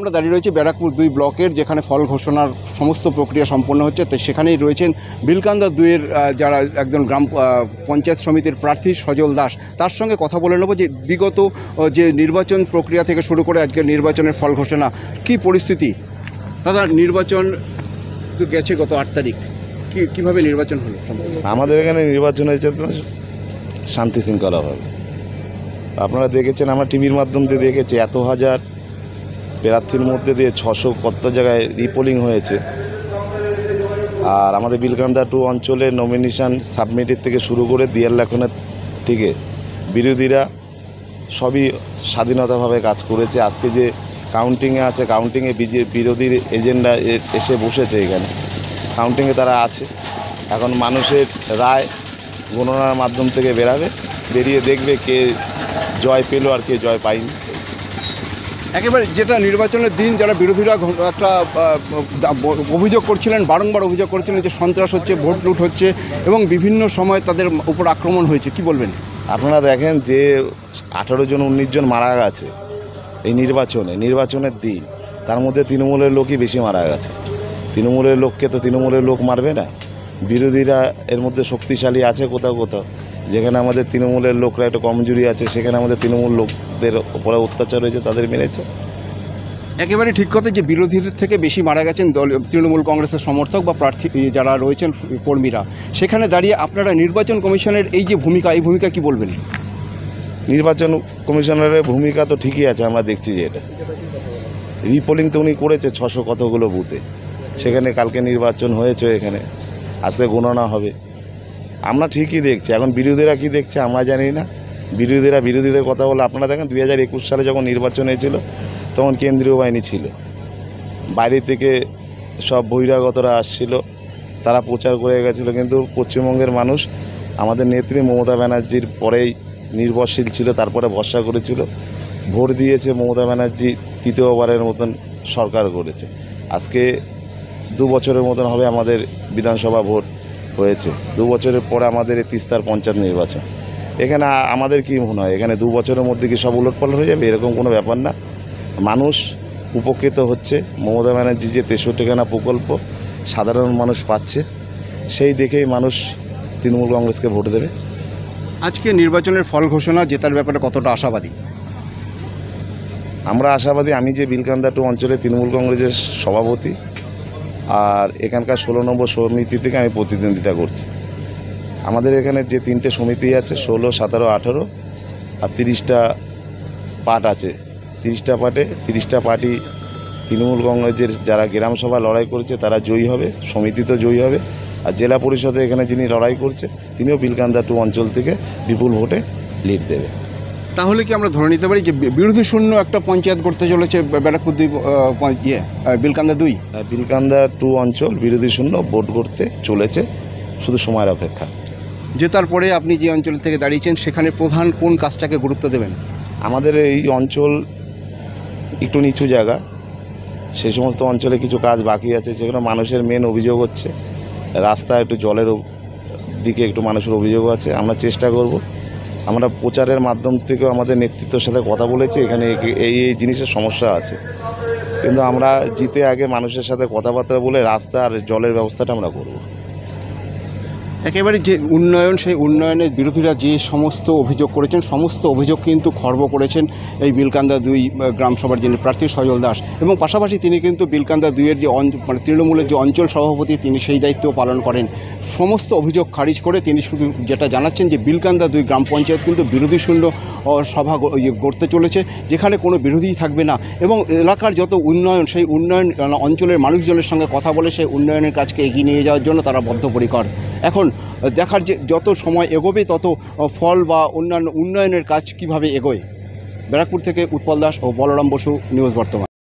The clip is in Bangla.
আমরা দাঁড়িয়ে রয়েছি ব্যারাকপুর 2 ব্লকের, যেখানে ফল ঘোষণার সমস্ত প্রক্রিয়া সম্পন্ন হচ্ছে। তো সেখানেই রয়েছেন বিলকান্দা 2-এর যারা একজন গ্রাম পঞ্চায়েত সমিতির প্রার্থী সজল দাস। তার সঙ্গে কথা বলে নেব যে বিগত যে নির্বাচন প্রক্রিয়া থেকে শুরু করে আজকের নির্বাচনের ফল ঘোষণা কী পরিস্থিতি। দাদা, নির্বাচন তো গেছে গত 8 তারিখ, কীভাবে নির্বাচন হলো? আমাদের এখানে নির্বাচন হয়েছে তো শান্তি শৃঙ্খলাভাবে। আপনারা দেখেছেন, আমরা টিভির মাধ্যম দিয়ে দেখেছি, এত হাজার প্রার্থীর মধ্যে দিয়ে 600 কত জায়গায় রিপোলিং হয়েছে। আর আমাদের বিলকান্দা 2 অঞ্চলে নমিনেশন সাবমিটের থেকে শুরু করে দিয়ারলাখনের থেকে বিরোধীরা সবই স্বাধীনতাভাবে কাজ করেছে। আজকে যে কাউন্টিংয়ে আছে, কাউন্টিংয়ে বিরোধীর এজেন্ডা এসে বসেছে, এখানে কাউন্টিংয়ে তারা আছে। এখন মানুষের রায় গণনার মাধ্যম থেকে বেরিয়ে দেখবে কে জয় পেল আর কে জয় পায়নি। একেবারে যেটা নির্বাচনের দিন যারা বিরোধীরা একটা অভিযোগ করছিলেন, বারংবার অভিযোগ করছিলেন যে সন্ত্রাস হচ্ছে, ভোট লুট হচ্ছে এবং বিভিন্ন সময় তাদের উপর আক্রমণ হয়েছে, কি বলবেন? আপনারা দেখেন যে 18 জন 19 জন মারা গেছে এই নির্বাচনের দিন, তার মধ্যে তৃণমূলের লোকই বেশি মারা গেছে। তৃণমূলের লোককে তো তৃণমূলের লোক মারবে না, বিরোধীরা এর মধ্যে শক্তিশালী আছে কোথাও কোথাও। যেখানে আমাদের তৃণমূলের লোকরা একটু কমজোরি আছে, সেখানে আমাদের তৃণমূল লোকদের উপরে অত্যাচার হয়েছে, তাদের মেরেছে। একেবারে ঠিক কথা যে বিরোধীদের থেকে বেশি মারা গেছেন তৃণমূল কংগ্রেসের সমর্থক বা প্রার্থী যারা রয়েছেন কর্মীরা। সেখানে দাঁড়িয়ে আপনারা নির্বাচন কমিশনের এই যে ভূমিকা, এই ভূমিকা কি বলবেন? নির্বাচন কমিশনারের ভূমিকা তো ঠিকই আছে, আমরা দেখছি যে এটা রিপোলিং তো উনি করেছে 600 কতগুলো বুথে, সেখানে কালকে নির্বাচন হয়েছে, এখানে আজকে গণনা হবে। আমরা ঠিকই দেখছি। এখন বিরোধীরা কি দেখছে আমরা জানি না। বিরোধীদের কথা বলে আপনারা দেখেন 2021 সালে যখন নির্বাচন হয়েছিল তখন কেন্দ্রীয় বাহিনী ছিল, বাইরে থেকে সব বহিরাগতরা আসছিল, তারা প্রচার করে গেছিলো। কিন্তু পশ্চিমবঙ্গের মানুষ আমাদের নেত্রী মমতা ব্যানার্জির পরেই নির্ভরশীল ছিল, তারপরে ভরসা করেছিল, ভোট দিয়েছে। মমতা ব্যানার্জি তৃতীয়বারের মতন সরকার করেছে। আজকে 2 বছরের মতন হবে আমাদের বিধানসভা ভোট হয়েছে, 2 বছরের পরে আমাদের এই তিস্তার পঞ্চায়েত নির্বাচন। এখানে আমাদের কি মনে হয়, এখানে 2 বছরের মধ্যে কি সব উলটপালট হয়ে যাবে? এরকম কোনো ব্যাপার না। মানুষ উপকৃত হচ্ছে। মমতা ব্যানার্জি যে 63খানা প্রকল্প সাধারণ মানুষ পাচ্ছে, সেই দেখেই মানুষ তৃণমূল কংগ্রেসকে ভোট দেবে। আজকে নির্বাচনের ফল ঘোষণা জেতার ব্যাপারে কতটা আশাবাদী? আমরা আশাবাদী। আমি যে বিলকান্দা 2 অঞ্চলে তৃণমূল কংগ্রেসের সভাপতি, আর এখানকার 16 নম্বর সমিতি থেকে আমি প্রতিদ্বন্দ্বিতা করছি। আমাদের এখানে যে 3টে সমিতি আছে, 16, 17, 18 আর 30টা পার্ট আছে। 30টা পার্টে 30টা পার্টি তৃণমূল কংগ্রেসের যারা গ্রাম সভা লড়াই করেছে তারা জয়ী হবে, সমিতি তো জয়ী হবে। আর জেলা পরিষদে এখানে যিনি লড়াই করছে তিনিও বিলকান্দা 2 অঞ্চল থেকে বিপুল ভোটে লিড দেবে। তাহলে কি আমরা ধরে নিতে পারি যে বিরোধী শূন্য একটা পঞ্চায়েত করতে চলেছে ব্যারাকপুর 2 বিলকান্দা 2? বিলকান্দা 2 অঞ্চল বিরোধী শূন্য ভোট করতে চলেছে, শুধু সময়ের অপেক্ষা। জেতার পরে আপনি যে অঞ্চল থেকে দাঁড়িয়েছেন সেখানে প্রধান কোন কাজটাকে গুরুত্ব দেবেন? আমাদের এই অঞ্চল একটু নিচু জায়গা, সেই সমস্ত অঞ্চলে কিছু কাজ বাকি আছে, যেগুলো মানুষের মেন অভিযোগ হচ্ছে রাস্তা, একটু জলের দিকে একটু মানুষের অভিযোগ আছে। আমরা চেষ্টা করব, আমরা প্রচারের মাধ্যম থেকেও আমাদের নেতৃত্বের সাথে কথা বলেছি, এখানে এই জিনিসের সমস্যা আছে, কিন্তু আমরা জিতে আগে মানুষের সাথে কথাবার্তা বলে রাস্তা আর জলের ব্যবস্থাটা আমরা করব। একেবারে যে উন্নয়ন, সেই উন্নয়নের বিরোধীরা যে সমস্ত অভিযোগ করেছেন, সমস্ত অভিযোগ কিন্তু খর্ব করেছেন এই বিলকান্দা 2 গ্রাম সভার যিনি প্রার্থী সজল দাস, এবং পাশাপাশি তিনি কিন্তু বিলকান্দা 2-এর যে তৃণমূলের যে অঞ্চল সভাপতি তিনি সেই দায়িত্ব পালন করেন। সমস্ত অভিযোগ খারিজ করে তিনি শুধু যেটা জানাচ্ছেন যে বিলকান্দা 2 গ্রাম পঞ্চায়েত কিন্তু বিরোধী শূন্য সভা গড়তে চলেছে, যেখানে কোনো বিরোধীই থাকবে না, এবং এলাকার যত উন্নয়ন, সেই উন্নয়ন অঞ্চলের মানুষজনের সঙ্গে কথা বলে সেই উন্নয়নের কাজকে এগিয়ে নিয়ে যাওয়ার জন্য তারা বদ্ধপরিকর। এখন দেখার যে যত সময় এগোবে তত ফল বা অন্যান্য উন্নয়নের কাজ কিভাবে এগোয়। ব্যারাকপুর থেকে উৎপল দাস ও বলরাম বসু, নিউজ বর্তমান।